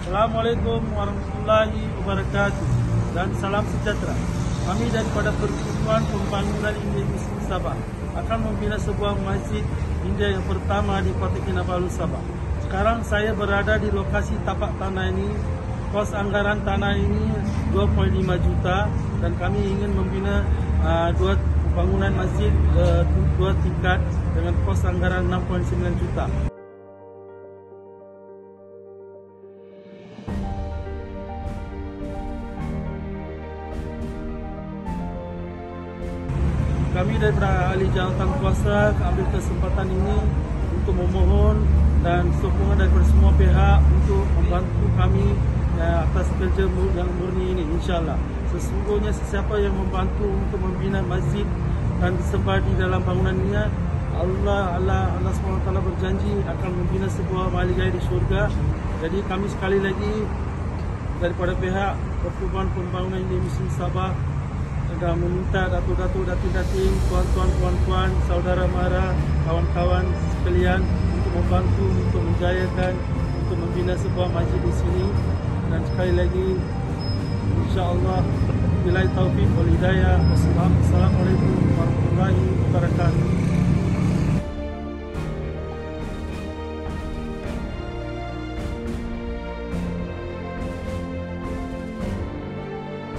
Assalamualaikum warahmatullahi wabarakatuh dan salam sejahtera. Kami daripada Perkumpulan Pembangunan India Muslim Sabah akan membina sebuah masjid India yang pertama di Kota Kinabalu, Sabah. Sekarang saya berada di lokasi tapak tanah ini. Kos anggaran tanah ini 2,5 juta dan kami ingin membina dua bangunan masjid dua tingkat dengan kos anggaran 6,9 juta. Kami daripada ahli jawatan kuasa ambil kesempatan ini untuk memohon dan sokongan daripada semua pihak untuk membantu kami atas kerja yang murni ini, insyaAllah. Sesungguhnya sesiapa yang membantu untuk membina masjid dan disembah di dalam bangunan ini, Allah SWT berjanji akan membina sebuah mahligai di syurga. Jadi kami sekali lagi daripada pihak Perkumpulan Pembangunan India Muslim Sabah dan meminta datuk-datuk, datin-datin, tuan-tuan, puan-puan, saudara mara, kawan-kawan sekalian untuk membantu, untuk menjayakan, untuk membina sebuah masjid di sini. Dan sekali lagi, insyaAllah, billahi taufiq wal hidayah. Wassalamualaikum warahmatullahi wabarakatuh.